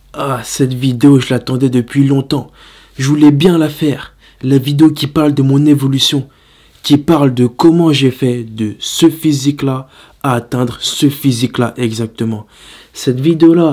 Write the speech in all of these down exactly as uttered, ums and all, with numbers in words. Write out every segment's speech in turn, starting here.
Ah, cette vidéo, je l'attendais depuis longtemps. Je voulais bien la faire. La vidéo qui parle de mon évolution, qui parle de comment j'ai fait de ce physique-là à atteindre ce physique-là exactement. Cette vidéo-là,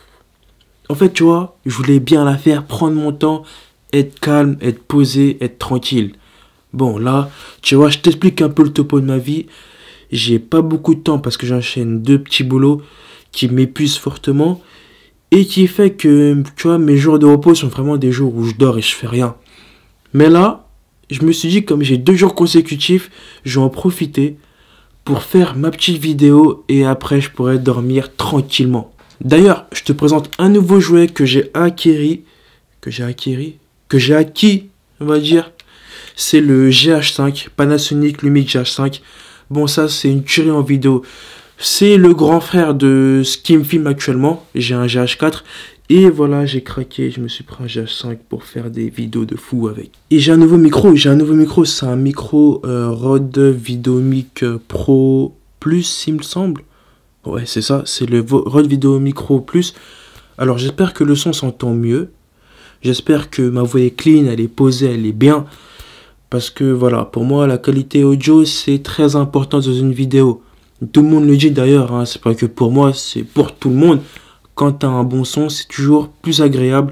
en fait, tu vois, je voulais bien la faire, prendre mon temps, être calme, être posé, être tranquille. Bon, là, tu vois, je t'explique un peu le topo de ma vie. J'ai pas beaucoup de temps parce que j'enchaîne deux petits boulots qui m'épuisent fortement. Et qui fait que, tu vois, mes jours de repos sont vraiment des jours où je dors et je fais rien. Mais là, je me suis dit, comme j'ai deux jours consécutifs, je vais en profiter pour faire ma petite vidéo et après je pourrai dormir tranquillement. D'ailleurs, je te présente un nouveau jouet que j'ai acquéri, que j'ai acquéri, que j'ai acquis, on va dire. C'est le G H cinq, Panasonic Lumix G H cinq. Bon, ça, c'est une tuerie en vidéo. C'est le grand frère de ce qui me filme actuellement. J'ai un G H quatre. Et voilà, j'ai craqué. Je me suis pris un G H cinq pour faire des vidéos de fou avec. Et j'ai un nouveau micro. J'ai un nouveau micro. C'est un micro euh, Rode Videomic Pro Plus, il me semble. Ouais, c'est ça. C'est le Rode Videomic Pro Plus. Alors, j'espère que le son s'entend mieux. J'espère que ma voix est clean, elle est posée, elle est bien. Parce que voilà, pour moi, la qualité audio, c'est très important dans une vidéo. Tout le monde le dit d'ailleurs, hein, c'est pas que pour moi, c'est pour tout le monde. Quand tu as un bon son, c'est toujours plus agréable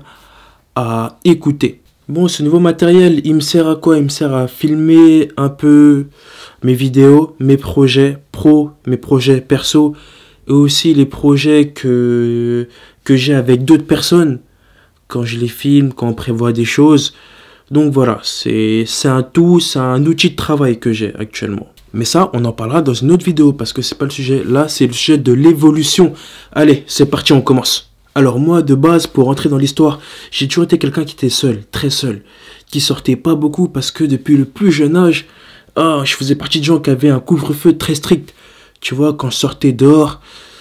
à écouter. Bon, ce nouveau matériel, il me sert à quoi? Il me sert à filmer un peu mes vidéos, mes projets pro, mes projets perso, et aussi les projets que, que j'ai avec d'autres personnes, quand je les filme, quand on prévoit des choses. Donc voilà, c'est un tout, c'est un outil de travail que j'ai actuellement. Mais ça, on en parlera dans une autre vidéo parce que c'est pas le sujet. Là, c'est le sujet de l'évolution. Allez, c'est parti, on commence. Alors moi, de base, pour entrer dans l'histoire, j'ai toujours été quelqu'un qui était seul, très seul, qui sortait pas beaucoup parce que depuis le plus jeune âge, ah, je faisais partie de gens qui avaient un couvre-feu très strict. Tu vois, quand je sortais dehors,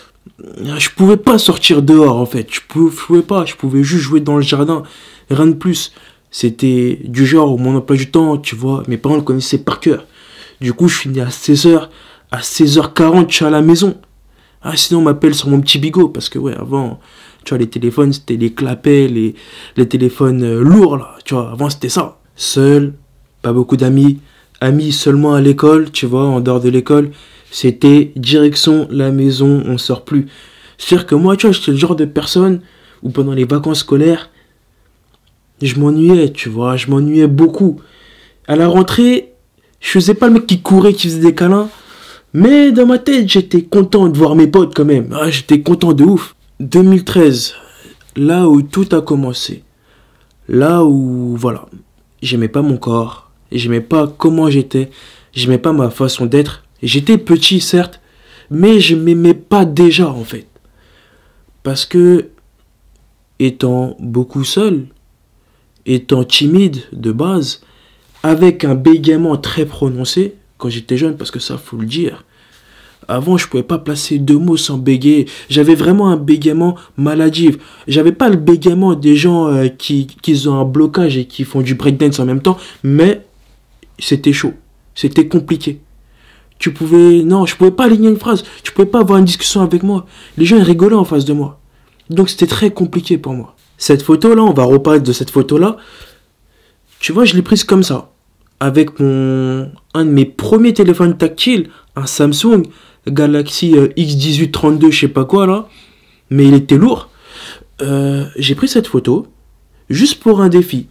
je pouvais pas sortir dehors en fait. Je pouvais, je pouvais pas, je pouvais juste jouer dans le jardin, rien de plus. C'était du genre où mon emploi du temps, tu vois, mes parents le connaissaient par cœur. Du coup, je finis à seize heures. À seize heures quarante, je suis à la maison. Ah, sinon, on m'appelle sur mon petit bigot. Parce que, ouais, avant, tu vois, les téléphones, c'était les clapets, les, les téléphones euh, lourds, là. Tu vois, avant, c'était ça. Seul, pas beaucoup d'amis. Amis seulement à l'école, tu vois, en dehors de l'école. C'était direction la maison, on sort plus. C'est-à-dire que moi, tu vois, j'étais le genre de personne où pendant les vacances scolaires, je m'ennuyais, tu vois, je m'ennuyais beaucoup. À la rentrée, je faisais pas le mec qui courait, qui faisait des câlins. Mais dans ma tête, j'étais content de voir mes potes quand même. Ah, j'étais content de ouf. deux mille treize, là où tout a commencé. Là où, voilà, j'aimais pas mon corps. J'aimais pas comment j'étais. J'aimais pas ma façon d'être. J'étais petit, certes. Mais je m'aimais pas déjà, en fait. Parce que, étant beaucoup seul, étant timide de base, avec un bégaiement très prononcé, quand j'étais jeune, parce que ça, faut le dire. Avant, je pouvais pas placer deux mots sans bégayer. J'avais vraiment un bégaiement maladif. J'avais pas le bégaiement des gens euh, qui, qui ont un blocage et qui font du breakdance en même temps, mais c'était chaud. C'était compliqué. Tu pouvais... Non, je pouvais pas aligner une phrase. Tu pouvais pas avoir une discussion avec moi. Les gens, ils rigolaient en face de moi. Donc, c'était très compliqué pour moi. Cette photo-là, on va reparler de cette photo-là. Tu vois, je l'ai prise comme ça. Avec mon un de mes premiers téléphones tactiles, un Samsung Galaxy euh, X dix-huit trente-deux, je sais pas quoi là, mais il était lourd. Euh, j'ai pris cette photo juste pour un défi,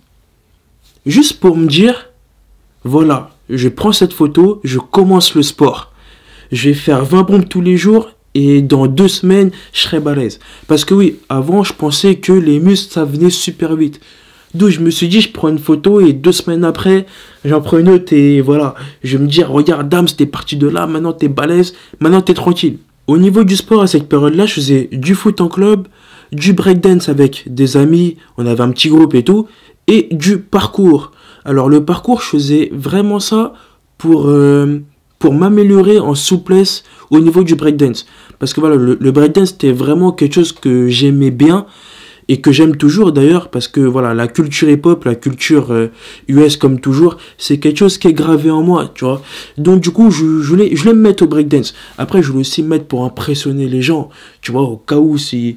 juste pour me dire, voilà, je prends cette photo, je commence le sport, je vais faire vingt pompes tous les jours et dans deux semaines, je serai balèze. Parce que oui, avant, je pensais que les muscles, ça venait super vite. D'où je me suis dit, je prends une photo et deux semaines après, j'en prends une autre et voilà. Je vais me dire, regarde, Dams, t'es parti de là, maintenant t'es balèze, maintenant t'es tranquille. Au niveau du sport, à cette période-là, je faisais du foot en club, du breakdance avec des amis, on avait un petit groupe et tout, et du parcours. Alors le parcours, je faisais vraiment ça pour, euh, pour m'améliorer en souplesse au niveau du breakdance. Parce que voilà, le, le breakdance, c'était vraiment quelque chose que j'aimais bien. Et que j'aime toujours d'ailleurs parce que voilà, la culture hip-hop, la culture euh, U S comme toujours, c'est quelque chose qui est gravé en moi, tu vois. Donc du coup, je, je, voulais, je voulais me mettre au breakdance. Après, je voulais aussi me mettre pour impressionner les gens, tu vois, au cas où si,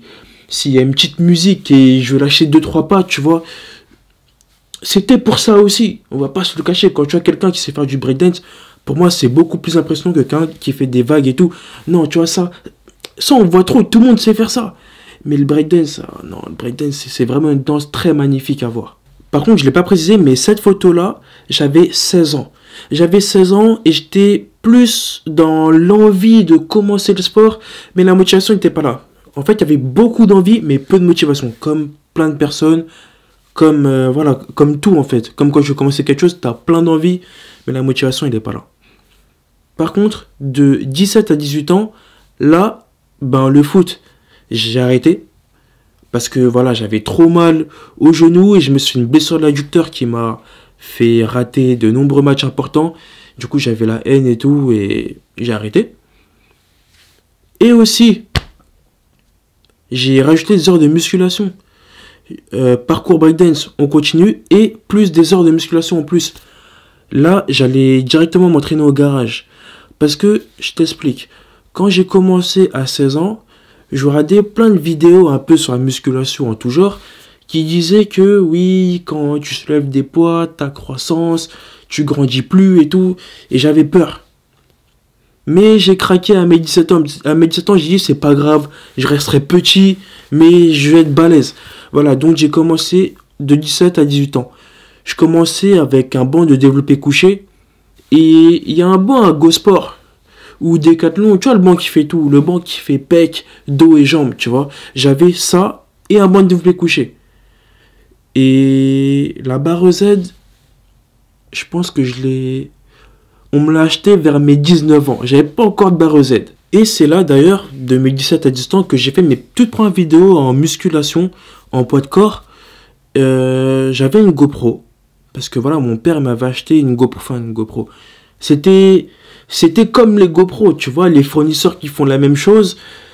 s'il y a une petite musique et je veux lâcher deux trois pas, tu vois. C'était pour ça aussi. On va pas se le cacher. Quand tu as quelqu'un qui sait faire du breakdance, pour moi, c'est beaucoup plus impressionnant que quelqu'un qui fait des vagues et tout. Non, tu vois, ça, ça on voit trop. Tout le monde sait faire ça. Mais le breakdance, ah, non, le breakdance, c'est vraiment une danse très magnifique à voir. Par contre, je ne l'ai pas précisé, mais cette photo-là, j'avais seize ans. J'avais seize ans et j'étais plus dans l'envie de commencer le sport, mais la motivation n'était pas là. En fait, il y avait beaucoup d'envie, mais peu de motivation, comme plein de personnes. Comme, euh, voilà, comme tout en fait. Comme quand je commençais quelque chose, tu as plein d'envie, mais la motivation, il n'est pas là. Par contre, de dix-sept à dix-huit ans, là, ben le foot, j'ai arrêté. Parce que voilà, j'avais trop mal au genou et je me suis fait une blessure de l'adducteur qui m'a fait rater de nombreux matchs importants. Du coup, j'avais la haine et tout et j'ai arrêté. Et aussi, j'ai rajouté des heures de musculation. Euh, parcours breakdance, on continue et plus des heures de musculation en plus. Là, j'allais directement m'entraîner au garage. Parce que, je t'explique, quand j'ai commencé à seize ans, je regardais plein de vidéos un peu sur la musculation en tout genre qui disaient que oui, quand tu soulèves des poids, ta croissance, tu grandis plus et tout. Et j'avais peur. Mais j'ai craqué à mes dix-sept ans. À mes dix-sept ans, j'ai dit c'est pas grave, je resterai petit, mais je vais être balèze. Voilà, donc j'ai commencé de dix-sept à dix-huit ans. Je commençais avec un banc de développé couché. Et il y a un banc à GoSport ou Decathlon, tu vois le banc qui fait tout, le banc qui fait pec, dos et jambes, tu vois. J'avais ça et un banc de développé couché. Et la barre Z, je pense que je l'ai... On me l'a acheté vers mes dix-neuf ans. J'avais pas encore de barre Z. Et c'est là d'ailleurs, de mes dix-sept à dix-huit ans, que j'ai fait mes toutes premières vidéos en musculation, en poids de corps. Euh, j'avais une GoPro. Parce que voilà, mon père m'avait acheté une GoPro. Enfin, une GoPro. C'était, c'était comme les GoPro, tu vois, les fournisseurs qui font la même chose.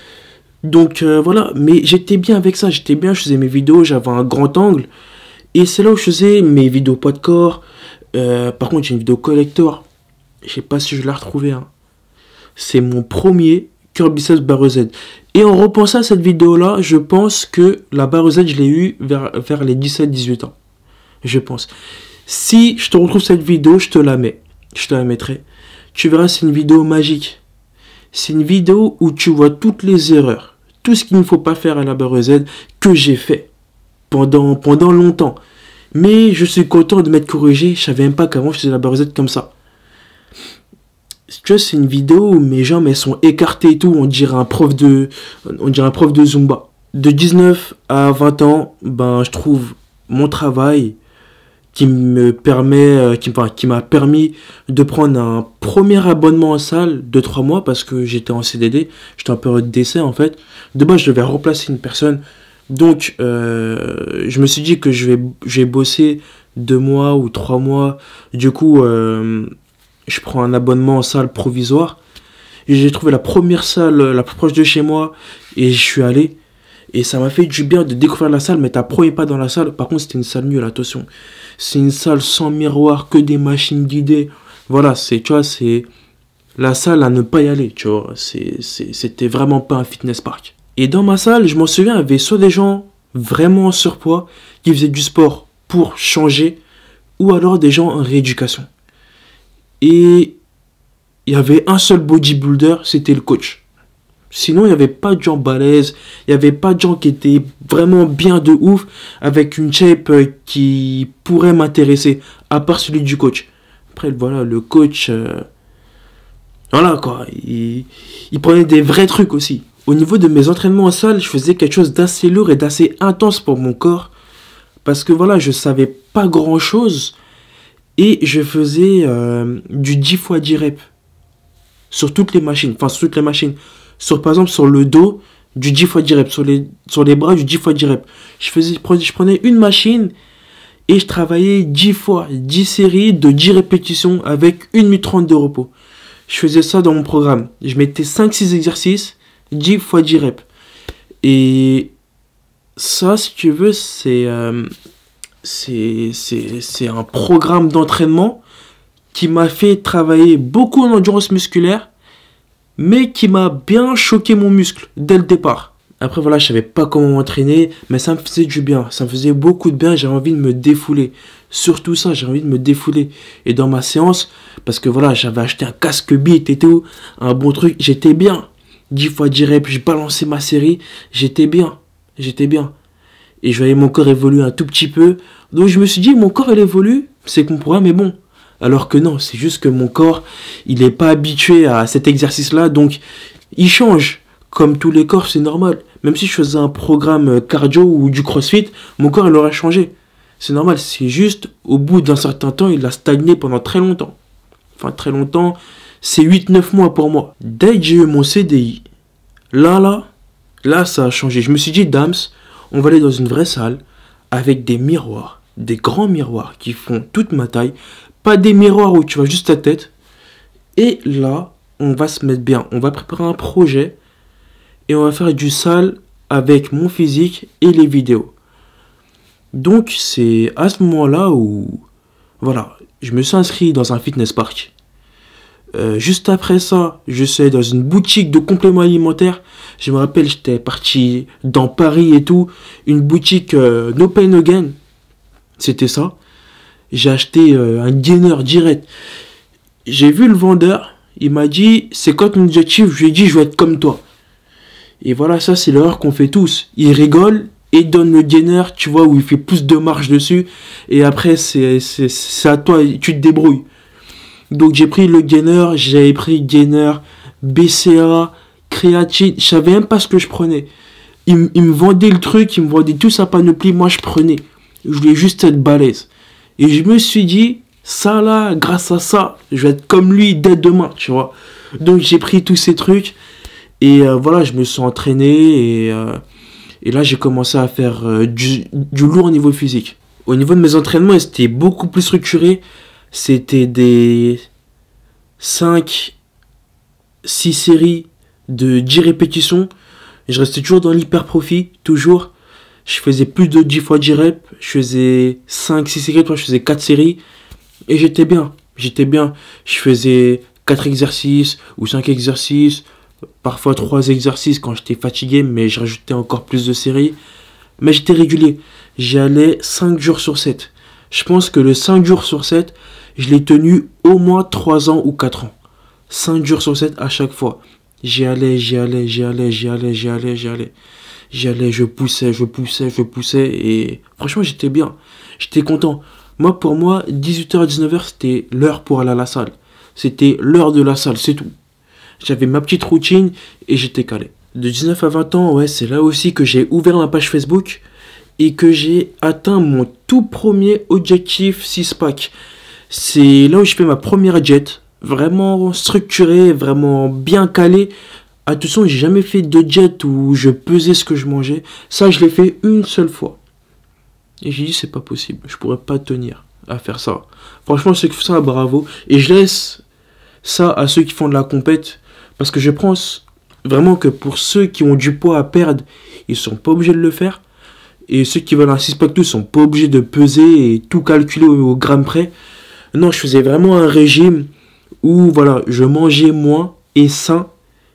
Donc euh, voilà, mais j'étais bien avec ça. J'étais bien, je faisais mes vidéos, j'avais un grand angle. Et c'est là où je faisais mes vidéos poids de corps. Euh, par contre, j'ai une vidéo collector. Je sais pas si je l'ai retrouvé. Hein. C'est mon premier curl biceps barre Z. Et en repensant à cette vidéo-là, je pense que la barre Z, je l'ai eu vers, vers les dix-sept dix-huit ans. Je pense. Si je te retrouve cette vidéo, je te la mets. Je te la mettrai. Tu verras, c'est une vidéo magique. C'est une vidéo où tu vois toutes les erreurs. Tout ce qu'il ne faut pas faire à la barre Z que j'ai fait pendant, pendant longtemps. Mais je suis content de m'être corrigé. Je savais même pas qu'avant je faisais la barre Z comme ça. Tu vois, c'est une vidéo où mes jambes elles sont écartées et tout. On dirait un prof de, on dirait un prof de Zumba. De dix-neuf à vingt ans, ben je trouve mon travail qui me permet, qui, enfin, qui m'a permis de prendre un premier abonnement en salle de trois mois parce que j'étais en C D D, j'étais en période d'essai en fait. De base, je devais remplacer une personne. Donc, euh, je me suis dit que je vais, je vais bosser deux mois ou trois mois. Du coup, euh, je prends un abonnement en salle provisoire. Et j'ai trouvé la première salle la plus proche de chez moi et je suis allé. Et ça m'a fait du bien de découvrir la salle, mais t'as premier pas dans la salle. Par contre, c'était une salle nulle, attention. C'est une salle sans miroir, que des machines guidées. Voilà, c'est, tu vois, c'est la salle à ne pas y aller, tu vois. C'est, c'est, c'était vraiment pas un fitness park. Et dans ma salle, je m'en souviens, il y avait soit des gens vraiment en surpoids, qui faisaient du sport pour changer, ou alors des gens en rééducation. Et il y avait un seul bodybuilder, c'était le coach. Sinon, il n'y avait pas de gens balèzes, il n'y avait pas de gens qui étaient vraiment bien de ouf, avec une shape qui pourrait m'intéresser, à part celui du coach. Après, voilà, le coach, euh, voilà quoi, il, il prenait des vrais trucs aussi. Au niveau de mes entraînements en salle, je faisais quelque chose d'assez lourd et d'assez intense pour mon corps. Parce que voilà, je savais pas grand chose, et je faisais euh, du dix fois dix reps. Sur toutes les machines, enfin sur toutes les machines. Sur, par exemple, sur le dos, du dix fois dix reps. Sur les, sur les bras, du dix fois dix reps. Je, faisais, je prenais une machine et je travaillais dix fois, dix séries de dix répétitions avec une minute trente de repos. Je faisais ça dans mon programme. Je mettais cinq six exercices, dix fois dix reps. Et ça, si tu veux, c'est, euh, c'est, c'est, c'est un programme d'entraînement qui m'a fait travailler beaucoup en endurance musculaire, mais qui m'a bien choqué mon muscle dès le départ. Après, voilà, je savais pas comment m'entraîner, mais ça me faisait du bien. Ça me faisait beaucoup de bien. J'avais envie de me défouler. Surtout ça, j'ai envie de me défouler. Et dans ma séance, parce que voilà, j'avais acheté un casque beat et tout, un bon truc, j'étais bien. dix fois dix reps, je balançais ma série, j'étais bien. J'étais bien. Et je voyais mon corps évoluer un tout petit peu. Donc je me suis dit, mon corps il évolue, c'est mon programme est bon. Alors que non, c'est juste que mon corps, il n'est pas habitué à cet exercice-là, donc il change. Comme tous les corps, c'est normal. Même si je faisais un programme cardio ou du crossfit, mon corps il aurait changé. C'est normal, c'est juste, au bout d'un certain temps, il a stagné pendant très longtemps. Enfin, très longtemps, c'est huit neuf mois pour moi. Dès que j'ai eu mon C D I, là, là, là, ça a changé. Je me suis dit, Dams, on va aller dans une vraie salle, avec des miroirs, des grands miroirs qui font toute ma taille, pas des miroirs où tu vois juste ta tête. Et là, on va se mettre bien, on va préparer un projet, et on va faire du sale avec mon physique et les vidéos. Donc c'est à ce moment-là où, voilà, je me suis inscrit dans un fitness park. Euh, juste après ça, je suis dans une boutique de compléments alimentaires. Je me rappelle, j'étais parti dans Paris et tout, une boutique euh, No Pain No Gain. C'était ça. J'ai acheté euh, un gainer direct. J'ai vu le vendeur, il m'a dit, c'est quoi ton objectif? Je lui ai dit, je veux être comme toi. Et voilà, ça c'est l'erreur qu'on fait tous. Il rigole et donne le gainer, tu vois, où il fait plus de marche dessus. Et après, c'est à toi, tu te débrouilles. Donc j'ai pris le gainer, j'avais pris gainer, B C A, créatine. Je savais même pas ce que je prenais. Il, il me vendait le truc, il me vendait tout sa panoplie, moi je prenais. Je voulais juste être balèze. Et je me suis dit, ça là, grâce à ça, je vais être comme lui dès demain, tu vois. Donc j'ai pris tous ces trucs. Et euh, voilà, je me suis entraîné et, euh, et là j'ai commencé à faire euh, du, du lourd au niveau physique. Au niveau de mes entraînements, c'était beaucoup plus structuré. C'était des cinq six séries de dix répétitions. Je restais toujours dans l'hypertrophie, toujours. Je faisais plus de dix fois dix reps. Je faisais cinq six séries, toi je faisais quatre séries. Et j'étais bien, j'étais bien. Je faisais quatre exercices ou cinq exercices. Parfois trois exercices quand j'étais fatigué, mais je rajoutais encore plus de séries. Mais j'étais régulier. J'y allais cinq jours sur sept. Je pense que le cinq jours sur sept, je l'ai tenu au moins trois ans ou quatre ans. cinq jours sur sept à chaque fois. J'y allais, j'y allais, j'y allais, j'y allais, j'y allais, j'y allais. J'y allais, je poussais, je poussais, je poussais. Et franchement, j'étais bien. J'étais content. Moi, pour moi, dix-huit heures à dix-neuf heures, c'était l'heure pour aller à la salle. C'était l'heure de la salle, c'est tout. J'avais ma petite routine et j'étais calé. De dix-neuf à vingt ans, ouais, c'est là aussi que j'ai ouvert ma page Facebook et que j'ai atteint mon tout premier objectif six pack. C'est là où je fais ma première jet, vraiment structurée, vraiment bien calée. Attention, j'ai jamais fait de jet où je pesais ce que je mangeais. Ça, je l'ai fait une seule fois. Et j'ai dit, c'est pas possible, je pourrais pas tenir à faire ça. Franchement, ceux qui font ça, bravo. Et je laisse ça à ceux qui font de la compète. Parce que je pense vraiment que pour ceux qui ont du poids à perdre, ils sont pas obligés de le faire. Et ceux qui veulent un six-pack tout sont pas obligés de peser et tout calculer au, au gramme près. Non, je faisais vraiment un régime où voilà, je mangeais moins et sain.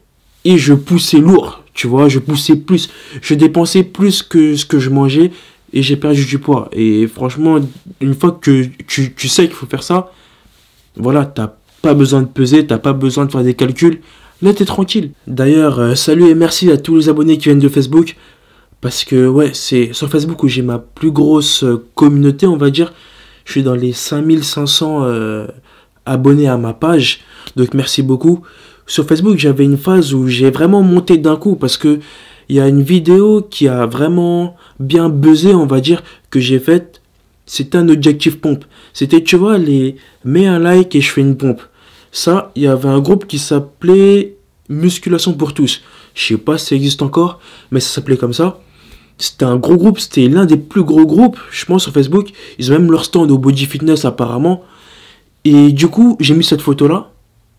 Et je poussais lourd, tu vois, je poussais plus. Je dépensais plus que ce que je mangeais et j'ai perdu du poids. Et franchement, une fois que tu, tu sais qu'il faut faire ça, voilà, t'as pas besoin de peser, t'as pas besoin de faire des calculs. Là, t'es tranquille. D'ailleurs, euh, salut et merci à tous les abonnés qui viennent de Facebook. Parce que, ouais, c'est sur Facebook où j'ai ma plus grosse euh, communauté, on va dire. Je suis dans les cinq mille cinq cents euh, abonnés à ma page. Donc, merci beaucoup. Sur Facebook, j'avais une phase où j'ai vraiment monté d'un coup. Parce que il y a une vidéo qui a vraiment bien buzzé, on va dire, que j'ai faite. C'était un objectif pompe. C'était, tu vois, les mets un like et je fais une pompe. Ça, il y avait un groupe qui s'appelait Musculation pour tous. Je sais pas si ça existe encore, mais ça s'appelait comme ça. C'était un gros groupe, c'était l'un des plus gros groupes, je pense, sur Facebook. Ils ont même leur stand au Body Fitness apparemment. Et du coup, j'ai mis cette photo-là.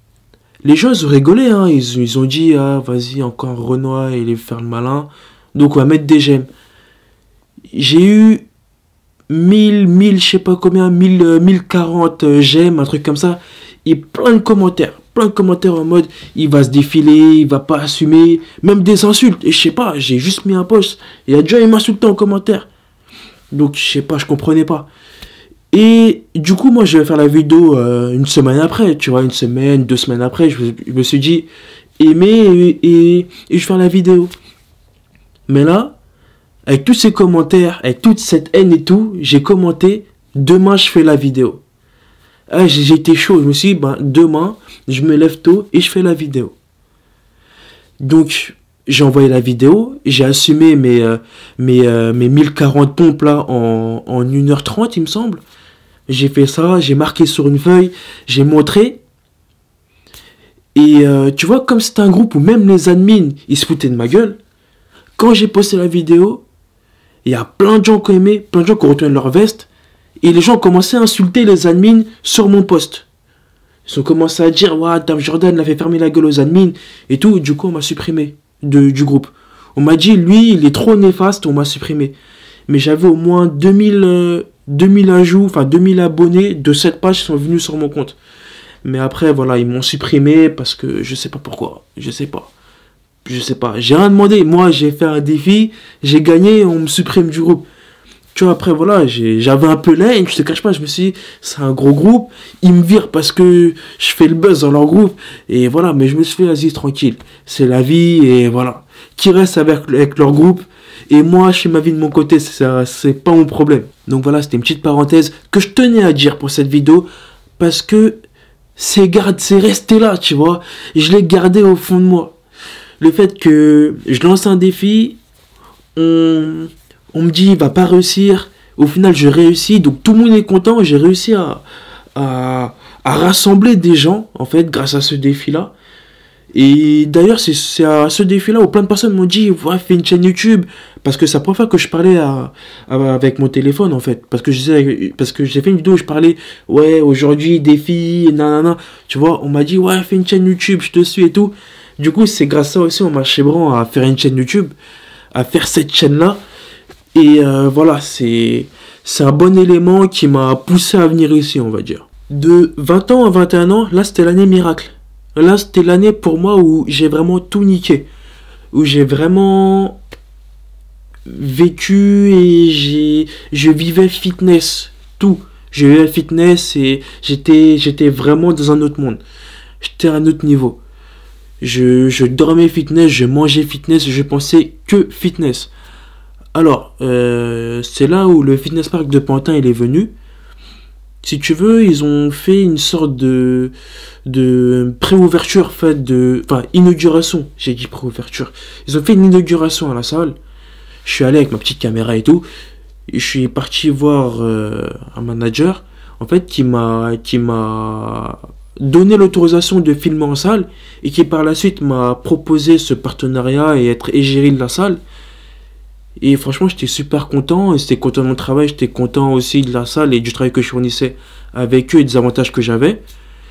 Les gens, ils ont rigolé, hein. Ils, ils ont dit, ah, vas-y, encore Renoir, il est faire le malin. Donc, on va mettre des j'aime. J'ai eu mille, mille, je sais pas combien, mille, mille quarante j'aime, un truc comme ça. Et plein de commentaires, plein de commentaires en mode il va se défiler, il va pas assumer, même des insultes. Et je sais pas, j'ai juste mis un post. Il y a déjà, il m'insultait en commentaire. Donc je sais pas, je comprenais pas. Et du coup, moi, je vais faire la vidéo euh, une semaine après, tu vois, une semaine, deux semaines après. Je, je me suis dit, aimer et, et, et je vais faire la vidéo. Mais là, avec tous ces commentaires, avec toute cette haine et tout, j'ai commenté, demain, je fais la vidéo. Ah, j'ai été chaud, je me suis dit, ben, demain, je me lève tôt et je fais la vidéo. Donc, j'ai envoyé la vidéo, j'ai assumé mes, euh, mes, euh, mes mille quarante pompes là en, en une heure trente, il me semble. J'ai fait ça, j'ai marqué sur une feuille, j'ai montré. Et euh, tu vois, comme c'était un groupe où même les admins, ils se foutaient de ma gueule, quand j'ai posté la vidéo, il y a plein de gens qui ont aimé, plein de gens qui ont retourné leur veste, et les gens ont commencé à insulter les admins sur mon post. Ils ont commencé à dire, ouais, Dame Jordan l'a fait fermer la gueule aux admins, et tout, du coup, on m'a supprimé de, du groupe. On m'a dit, lui, il est trop néfaste, on m'a supprimé. Mais j'avais au moins deux mille... Euh, deux mille ajouts, enfin deux mille abonnés de cette page sont venus sur mon compte. Mais après, voilà, ils m'ont supprimé parce que je sais pas pourquoi. Je sais pas. Je sais pas. J'ai rien demandé. Moi, j'ai fait un défi, j'ai gagné, on me supprime du groupe. Tu vois, après, voilà, j'avais un peu l'air, je te cache pas, je me suis dit, c'est un gros groupe, ils me virent parce que je fais le buzz dans leur groupe. Et voilà, mais je me suis fait, vas-y, tranquille. C'est la vie, et voilà. Qui reste avec, avec leur groupe. Et moi, je fais ma vie de mon côté, c'est pas mon problème. Donc voilà, c'était une petite parenthèse que je tenais à dire pour cette vidéo. Parce que c'est resté là, tu vois. Je l'ai gardé au fond de moi. Le fait que je lance un défi, on, on me dit, il va pas réussir. Au final, je réussis. Donc tout le monde est content. J'ai réussi à, à, à rassembler des gens, en fait, grâce à ce défi-là. Et d'ailleurs, c'est à ce défi-là où plein de personnes m'ont dit, ouais, fais une chaîne YouTube. Parce que c'est la première fois que je parlais à, à, avec mon téléphone, en fait. Parce que j'ai fait une vidéo où je parlais, ouais, aujourd'hui, défi, nanana. Tu vois, on m'a dit, ouais, fais une chaîne YouTube, je te suis et tout. Du coup, c'est grâce à ça aussi, on m'a chébran à faire une chaîne YouTube, à faire cette chaîne-là. Et euh, voilà, c'est un bon élément qui m'a poussé à venir ici, on va dire. De vingt ans à vingt et un ans, là, c'était l'année miracle. Là, c'était l'année pour moi où j'ai vraiment tout niqué. Où j'ai vraiment vécu et j'ai je vivais fitness. Tout. Je vivais fitness et j'étais j'étais vraiment dans un autre monde. J'étais à un autre niveau. Je, je dormais fitness, je mangeais fitness, je pensais que fitness. Alors, euh, c'est là où le fitness park de Pantin il est venu. Si tu veux, ils ont fait une sorte de, de pré-ouverture, fait de, enfin, inauguration, j'ai dit pré-ouverture. Ils ont fait une inauguration à la salle. Je suis allé avec ma petite caméra et tout. Et je suis parti voir euh, un manager, en fait, qui m'a qui m'a donné l'autorisation de filmer en salle et qui par la suite m'a proposé ce partenariat et être égérie de la salle. Et franchement, j'étais super content, et j'étais content de mon travail, j'étais content aussi de la salle et du travail que je fournissais avec eux et des avantages que j'avais.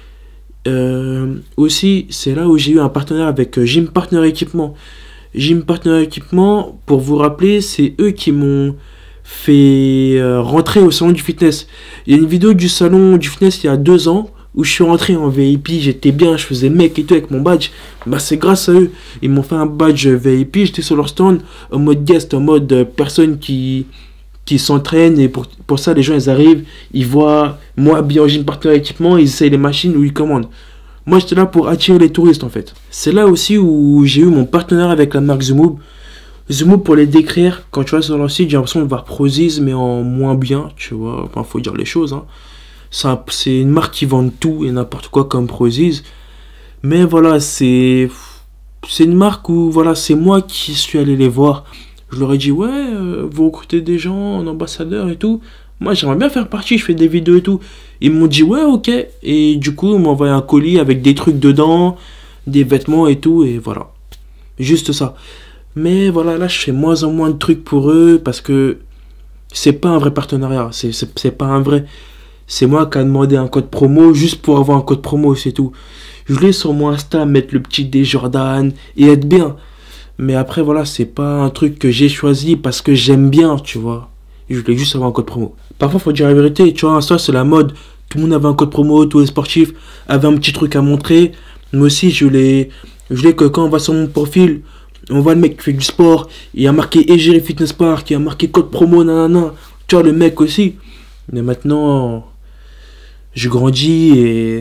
Euh, aussi, c'est là où j'ai eu un partenariat avec Gym Partner Équipement. Gym Partner Équipement, pour vous rappeler, c'est eux qui m'ont fait euh, rentrer au salon du fitness. Il y a une vidéo du salon du fitness il y a deux ans, où je suis rentré en V I P, j'étais bien, je faisais mec et tout avec mon badge. Bah c'est grâce à eux, ils m'ont fait un badge V I P, j'étais sur leur stand en mode guest, en mode euh, personne qui qui s'entraîne, et pour, pour ça les gens ils arrivent, ils voient moi bien en Gym Partner Équipement, ils essayent les machines ou ils commandent. Moi j'étais là pour attirer les touristes en fait. C'est là aussi où j'ai eu mon partenaire avec la marque The Move. The Move, pour les décrire, quand tu vas sur leur site, j'ai l'impression de voir Prozis mais en moins bien, tu vois, enfin faut dire les choses hein. C'est une marque qui vend tout et n'importe quoi comme Prozis. Mais voilà, c'est c'est une marque où voilà, c'est moi qui suis allé les voir. Je leur ai dit, ouais, euh, vous recrutez des gens en ambassadeur et tout. Moi, j'aimerais bien faire partie, je fais des vidéos et tout. Ils m'ont dit, ouais, ok. Et du coup, ils m'ont envoyé un colis avec des trucs dedans, des vêtements et tout. Et voilà. Juste ça. Mais voilà, là, je fais moins en moins de trucs pour eux parce que c'est pas un vrai partenariat. C'est pas un vrai... C'est moi qui a demandé un code promo juste pour avoir un code promo, c'est tout. Je voulais sur mon Insta mettre le petit des Jordan et être bien. Mais après, voilà, c'est pas un truc que j'ai choisi parce que j'aime bien, tu vois. Je voulais juste avoir un code promo. Parfois, faut dire la vérité, tu vois, Insta, c'est la mode. Tout le monde avait un code promo, tous les sportifs avaient un petit truc à montrer. Moi aussi, je voulais, je voulais que quand on va sur mon profil, on voit le mec qui fait du sport, il a marqué Égérie Fitness Park, il a marqué code promo, nanana. Tu vois, le mec aussi. Mais maintenant, je grandis et,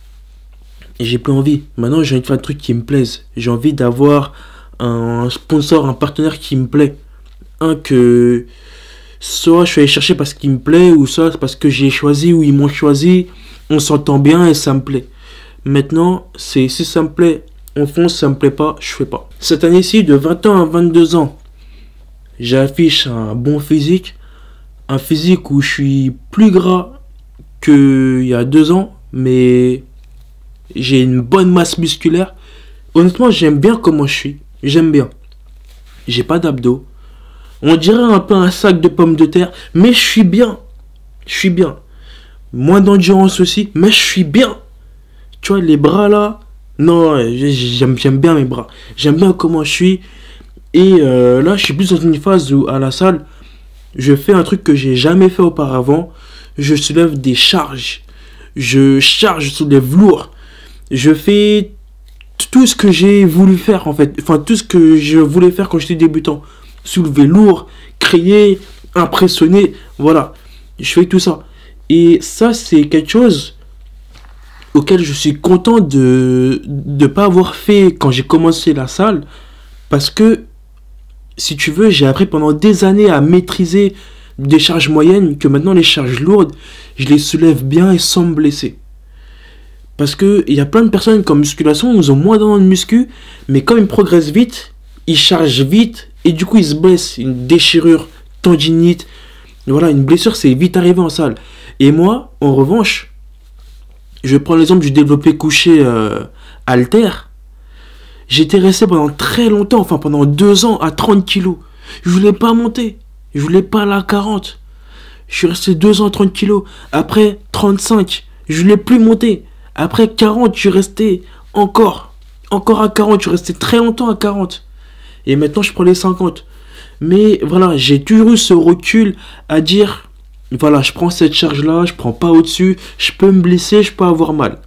et j'ai plus envie. Maintenant, j'ai envie de faire un truc qui me plaise. J'ai envie d'avoir un sponsor, un partenaire qui me plaît. Un que soit je suis allé chercher parce qu'il me plaît, ou soit parce que j'ai choisi, ou ils m'ont choisi. On s'entend bien et ça me plaît. Maintenant, c'est si ça me plaît, on fonce, ça me plaît pas, je fais pas. Cette année-ci, de vingt ans à vingt-deux ans, j'affiche un bon physique. Un physique où je suis plus gras qu'il y a deux ans, mais j'ai une bonne masse musculaire. Honnêtement, j'aime bien comment je suis. J'aime bien. J'ai pas d'abdos. On dirait un peu un sac de pommes de terre, mais je suis bien. Je suis bien. Moins d'endurance aussi, mais je suis bien. Tu vois, les bras là, non, j'aime j'aime bien mes bras. J'aime bien comment je suis. Et euh, là, je suis plus dans une phase où, à la salle, je fais un truc que j'ai jamais fait auparavant. Je soulève des charges. Je charge, je soulève lourd. Je fais tout ce que j'ai voulu faire en fait. Enfin, tout ce que je voulais faire quand j'étais débutant. Soulever lourd, crier, impressionner. Voilà. Je fais tout ça. Et ça, c'est quelque chose auquel je suis content de ne pas avoir fait quand j'ai commencé la salle. Parce que, si tu veux, j'ai appris pendant des années à maîtriser des charges moyennes, que maintenant les charges lourdes, je les soulève bien et sans me blesser. Parce que il y a plein de personnes qui en musculation, ils ont moins d'ans de muscu, mais comme ils progressent vite, ils chargent vite, et du coup ils se blessent. Une déchirure, tendinite, voilà, une blessure, c'est vite arrivé en salle. Et moi, en revanche, je prends l'exemple du développé couché euh, halter. J'étais resté pendant très longtemps, enfin pendant deux ans à trente kilos. Je voulais pas monter. Je voulais pas aller à quarante. Je suis resté deux ans à trente kilos. Après trente-cinq, je voulais plus monter. Après quarante, je suis resté encore. Encore à quarante, je suis resté très longtemps à quarante. Et maintenant, je prends les cinquante. Mais voilà, j'ai toujours eu ce recul à dire, voilà, je prends cette charge-là, je prends pas au-dessus, je peux me blesser, je peux avoir mal.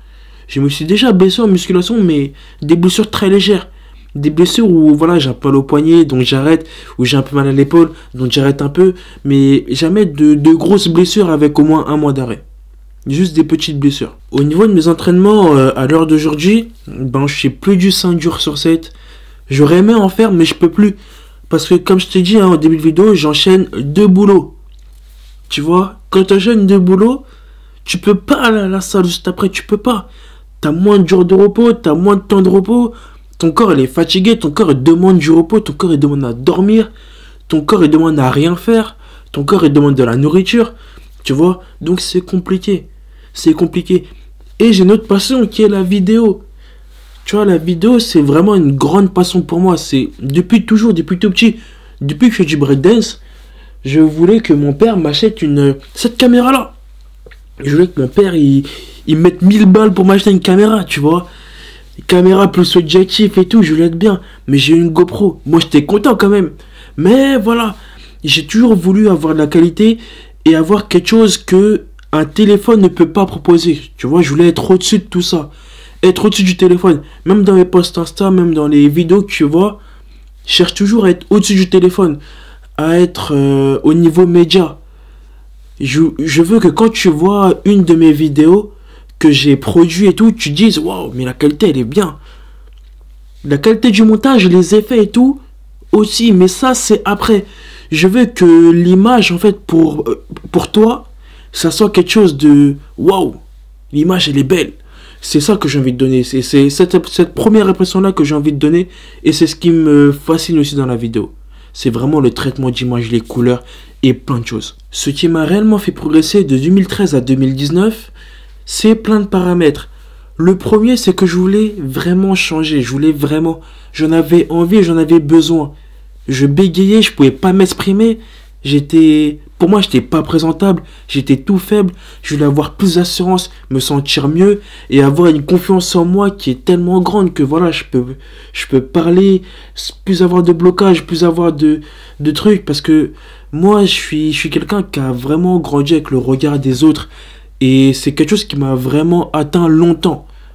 Je me suis déjà blessé en musculation, mais des blessures très légères. Des blessures où, voilà, j'ai un peu mal au poignet, donc j'arrête. Où j'ai un peu mal à l'épaule, donc j'arrête un peu. Mais jamais de, de grosses blessures avec au moins un mois d'arrêt. Juste des petites blessures. Au niveau de mes entraînements, euh, à l'heure d'aujourd'hui, ben, je fais plus du cinq jours sur sept. J'aurais aimé en faire, mais je peux plus. Parce que, comme je t'ai dit hein, au début de vidéo, j'enchaîne deux boulots. Tu vois, quand tu enchaînes deux boulots, tu peux pas aller à la salle juste après, tu peux pas. T'as moins de jours de repos, t'as moins de temps de repos. Ton corps, il est fatigué, ton corps, il demande du repos, ton corps, il demande à dormir. Ton corps, il demande à rien faire. Ton corps, il demande de la nourriture. Tu vois, donc c'est compliqué. C'est compliqué. Et j'ai une autre passion qui est la vidéo. Tu vois, la vidéo, c'est vraiment une grande passion pour moi. C'est depuis toujours, depuis tout petit. Depuis que je fais du breakdance, je voulais que mon père m'achète une cette caméra-là. Je voulais que mon père, il, il mette mille balles pour m'acheter une caméra, tu vois. Caméra plus objectif et tout, je voulais être bien. Mais j'ai une GoPro. Moi, j'étais content quand même. Mais voilà, j'ai toujours voulu avoir de la qualité et avoir quelque chose que un téléphone ne peut pas proposer. Tu vois, je voulais être au-dessus de tout ça. Être au-dessus du téléphone. Même dans mes posts Insta, même dans les vidéos que tu vois, je cherche toujours à être au-dessus du téléphone. À être euh, au niveau média. Je, je veux que quand tu vois une de mes vidéos que j'ai produit et tout, tu dises waouh, mais la qualité elle est bien. La qualité du montage, les effets et tout aussi, mais ça c'est après. Je veux que l'image en fait pour, pour toi, ça soit quelque chose de waouh, l'image elle est belle. C'est ça que j'ai envie de donner. C'est cette, cette première impression là que j'ai envie de donner et c'est ce qui me fascine aussi dans la vidéo. C'est vraiment le traitement d'image, les couleurs et plein de choses. Ce qui m'a réellement fait progresser de deux mille treize à deux mille dix-neuf, c'est plein de paramètres. Le premier, c'est que je voulais vraiment changer. Je voulais vraiment... J'en avais envie, j'en avais besoin. Je bégayais, je pouvais pas m'exprimer. J'étais... Pour moi, j'étais pas présentable. J'étais tout faible. Je voulais avoir plus d'assurance, me sentir mieux et avoir une confiance en moi qui est tellement grande que voilà, je peux, je peux parler, plus avoir de blocage, plus avoir de, de trucs. Parce que moi, je suis, je suis quelqu'un qui a vraiment grandi avec le regard des autres. Et c'est quelque chose qui m'a vraiment atteint longtemps.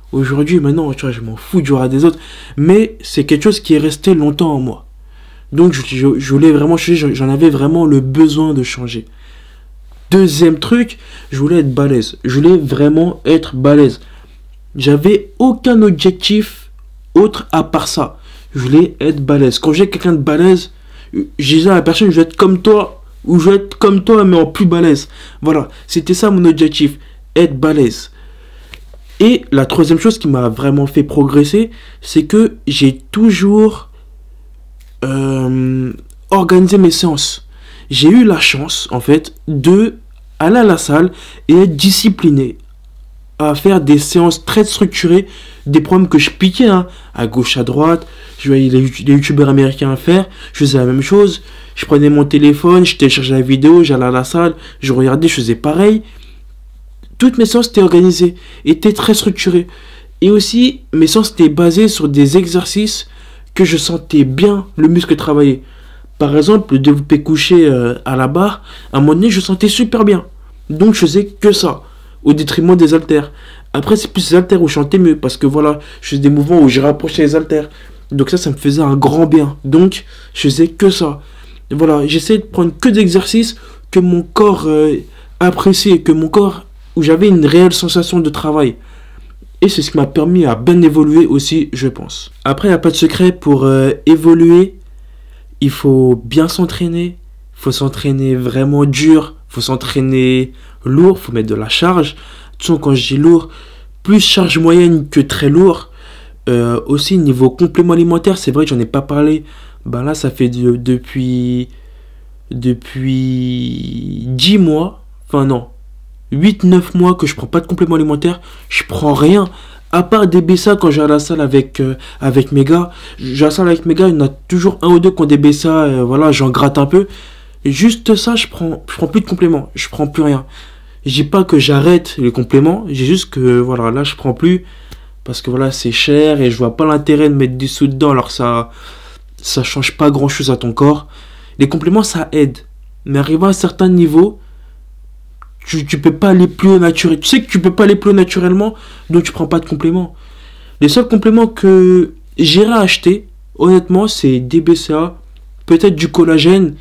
Aujourd'hui, maintenant, tu vois, je m'en fous du regard des autres. Mais c'est quelque chose qui est resté longtemps en moi. Donc, je, je, je voulais vraiment changer. J'en avais vraiment le besoin de changer. Deuxième truc, je voulais être balèze. Je voulais vraiment être balèze. J'avais aucun objectif autre à part ça. Je voulais être balèze. Quand j'ai quelqu'un de balèze, je disais à la personne, je vais être comme toi, ou je vais être comme toi, mais en plus balèze. Voilà, c'était ça mon objectif, être balèze. Et la troisième chose qui m'a vraiment fait progresser, c'est que j'ai toujours euh, organisé mes séances. J'ai eu la chance, en fait, de aller à la salle et être discipliné à faire des séances très structurées, des programmes que je piquais, hein, à gauche, à droite. Je voyais les, les youtubeurs américains faire, je faisais la même chose. Je prenais mon téléphone, je téléchargeais la vidéo, j'allais à la salle, je regardais, je faisais pareil. Toutes mes séances étaient organisées, étaient très structurées. Et aussi, mes séances étaient basées sur des exercices que je sentais bien le muscle travailler. Par exemple, le développé couché euh, à la barre, à un moment donné, je sentais super bien. Donc, je faisais que ça, au détriment des haltères. Après, c'est plus les haltères où je sentais mieux, parce que voilà, je faisais des mouvements où je rapprochais les haltères. Donc ça, ça me faisait un grand bien. Donc, je faisais que ça. Et voilà, j'essayais de prendre que d'exercices que mon corps euh, appréciait, que mon corps, où j'avais une réelle sensation de travail. Et c'est ce qui m'a permis à bien évoluer aussi, je pense. Après, il n'y a pas de secret pour euh, évoluer. Il faut bien s'entraîner, il faut s'entraîner vraiment dur, il faut s'entraîner lourd, il faut mettre de la charge. De toute façon, quand je dis lourd, plus charge moyenne que très lourd. Euh, aussi, niveau complément alimentaire, c'est vrai que j'en ai pas parlé. Ben là, ça fait de, depuis, depuis dix mois, enfin non, huit neuf mois que je prends pas de complément alimentaire. Je prends rien. À part des B C A quand j'ai à la salle avec, euh, avec mes gars. J'ai à la salle avec mes gars, il y en a toujours un ou deux qui ont des B C A, euh, voilà, j'en gratte un peu. Et juste ça, je prends, je prends plus de compléments, je prends plus rien. Je dis pas que j'arrête les compléments, j'ai juste que, voilà, là je prends plus. Parce que voilà, c'est cher et je vois pas l'intérêt de mettre des sous dedans alors que ça, ça change pas grand chose à ton corps. Les compléments, ça aide. Mais arrivé à un certain niveau, Tu, tu peux pas aller plus haut naturellement. Tu sais que tu peux pas aller plus haut naturellement, donc tu prends pas de compléments. Les seuls compléments que j'irai acheter, honnêtement, c'est des B C A, peut-être du collagène,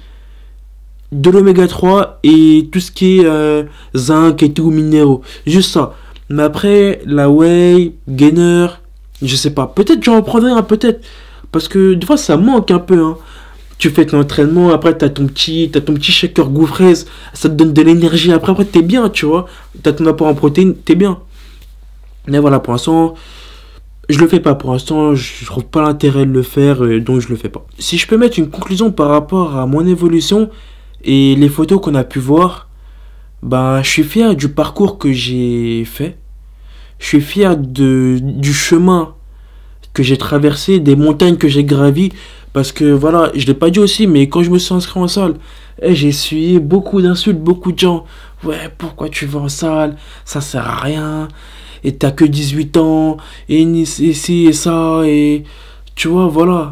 de l'oméga trois et tout ce qui est euh, zinc et tout, minéraux. Juste ça. Mais après, la whey, gainer, je sais pas. Peut-être j'en prendrai un, peut-être. Parce que des fois, ça manque un peu, hein. Tu fais ton entraînement, après t'as ton petit, t'as ton petit shaker goût fraise, ça te donne de l'énergie, après, après t'es bien, tu vois. T'as ton apport en protéines, t'es bien. Mais voilà, pour l'instant, je le fais pas. Pour l'instant, je trouve pas l'intérêt de le faire, donc je le fais pas. Si je peux mettre une conclusion par rapport à mon évolution et les photos qu'on a pu voir, ben, je suis fier du parcours que j'ai fait. Je suis fier de, du chemin que j'ai traversé, des montagnes que j'ai gravies. Parce que voilà, je l'ai pas dit aussi, mais quand je me suis inscrit en salle, eh, j'ai essuyé beaucoup d'insultes, beaucoup de gens. Ouais, pourquoi tu vas en salle? Ça sert à rien. Et t'as que dix-huit ans. Et ici et ça. Et tu vois, voilà.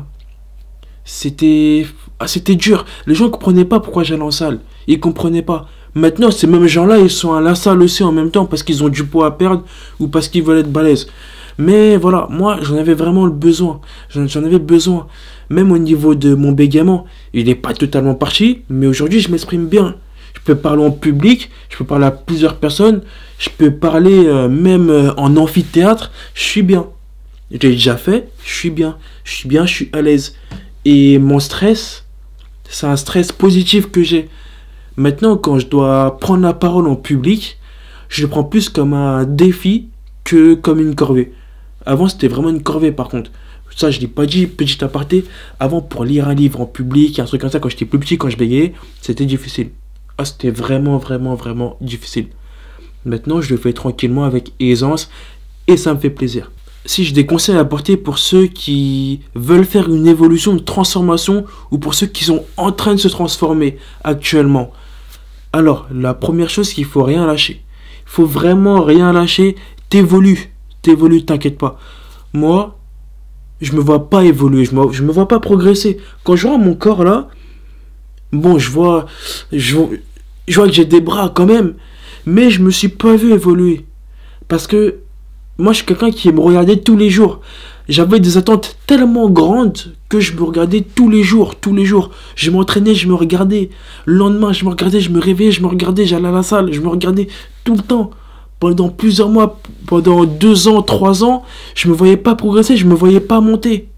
C'était ah, c'était dur. Les gens comprenaient pas pourquoi j'allais en salle. Ils comprenaient pas. Maintenant, ces mêmes gens-là, ils sont à la salle aussi en même temps parce qu'ils ont du poids à perdre ou parce qu'ils veulent être balèzes. Mais voilà, moi, j'en avais vraiment le besoin. J'en j'en avais besoin. Même au niveau de mon bégaiement, il n'est pas totalement parti, mais aujourd'hui, je m'exprime bien. Je peux parler en public, je peux parler à plusieurs personnes, je peux parler euh, même euh, en amphithéâtre, je suis bien. J'ai déjà fait, je suis bien. Je suis bien, je suis à l'aise. Et mon stress, c'est un stress positif que j'ai. Maintenant, quand je dois prendre la parole en public, je le prends plus comme un défi que comme une corvée. Avant, c'était vraiment une corvée, par contre. Ça, je ne l'ai pas dit, petit aparté. Avant, pour lire un livre en public, un truc comme ça, quand j'étais plus petit, quand je bégayais, c'était difficile. Ah, c'était vraiment, vraiment, vraiment difficile. Maintenant, je le fais tranquillement, avec aisance, et ça me fait plaisir. Si j'ai des conseils à apporter pour ceux qui veulent faire une évolution, une transformation, ou pour ceux qui sont en train de se transformer actuellement. Alors, la première chose, c'est qu'il ne faut rien lâcher. Il faut vraiment rien lâcher. T'évolues. T'évolues, t'inquiète pas. Moi, je me vois pas évoluer. Je me, je me vois pas progresser. Quand je vois mon corps là, bon, je vois, je, je vois que j'ai des bras quand même. Mais je me suis pas vu évoluer. Parce que moi, je suis quelqu'un qui me regardait tous les jours. J'avais des attentes tellement grandes que je me regardais tous les jours, tous les jours. Je m'entraînais, je me regardais. Le lendemain, je me regardais, je me réveillais, je me regardais, j'allais à la salle, je me regardais tout le temps. Pendant plusieurs mois, pendant deux ans, trois ans, je me voyais pas progresser, je me voyais pas monter.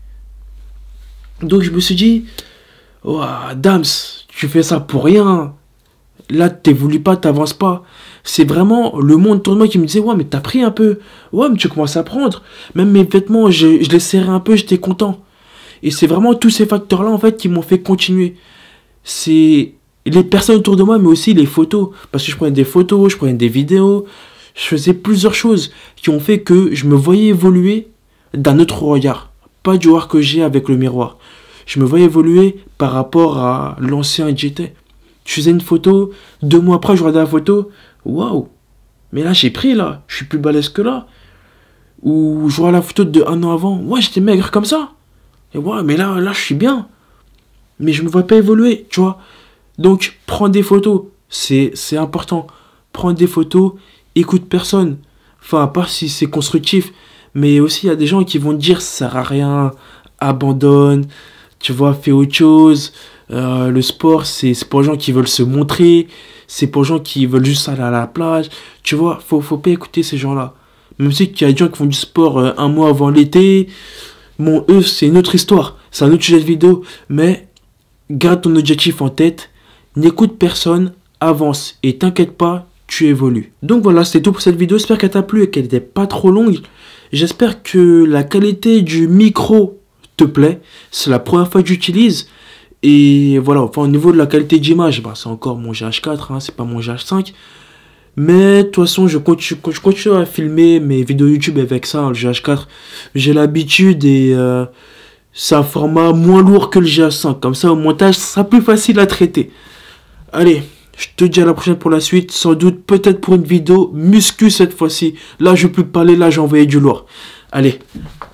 Donc je me suis dit, oh, Dams, tu fais ça pour rien. Là, t'évolues pas, t'avances pas. C'est vraiment le monde autour de moi qui me disait, ouais, mais t'as pris un peu. Ouais, mais tu commences à prendre. Même mes vêtements, je, je les serrais un peu, j'étais content. Et c'est vraiment tous ces facteurs-là, en fait, qui m'ont fait continuer. C'est les personnes autour de moi, mais aussi les photos. Parce que je prenais des photos, je prenais des vidéos. Je faisais plusieurs choses qui ont fait que je me voyais évoluer d'un autre regard. Pas du regard que j'ai avec le miroir. Je me voyais évoluer par rapport à l'ancien que j'étais. Je faisais une photo, deux mois après, je regardais la photo. Waouh! Mais là, j'ai pris, là. Je suis plus balèze que là. Ou je vois la photo de un an avant. Ouais, j'étais maigre comme ça. Et ouais, mais là, là, je suis bien. Mais je me vois pas évoluer, tu vois. Donc, prends des photos. C'est, c'est important. Prends des photos. Écoute personne. Enfin, à part si c'est constructif. Mais aussi, il y a des gens qui vont te dire, ça sert à rien. Abandonne. Tu vois, fais autre chose. Euh, le sport, c'est, c'est pour les gens qui veulent se montrer. C'est pour les gens qui veulent juste aller à la plage. Tu vois, faut, faut pas écouter ces gens-là. Même si il y a des gens qui font du sport euh, un mois avant l'été. Bon, eux, c'est une autre histoire. C'est un autre sujet de vidéo. Mais garde ton objectif en tête. N'écoute personne. Avance. Et t'inquiète pas, tu évolues. Donc voilà, c'était tout pour cette vidéo. J'espère qu'elle t'a plu et qu'elle n'était pas trop longue. J'espère que la qualité du micro te plaît. C'est la première fois que j'utilise. Et voilà, enfin au niveau de la qualité d'image, bah, c'est encore mon G H quatre, hein, c'est pas mon G H cinq. Mais de toute façon, je continue, je continue à filmer mes vidéos YouTube avec ça, le G H quatre. J'ai l'habitude et euh, c'est un format moins lourd que le G H cinq. Comme ça, au montage, ça sera plus facile à traiter. Allez, je te dis à la prochaine pour la suite. Sans doute, peut-être pour une vidéo muscu cette fois-ci. Là, je peux plus parler, là, j'ai envoyé du lourd. Allez.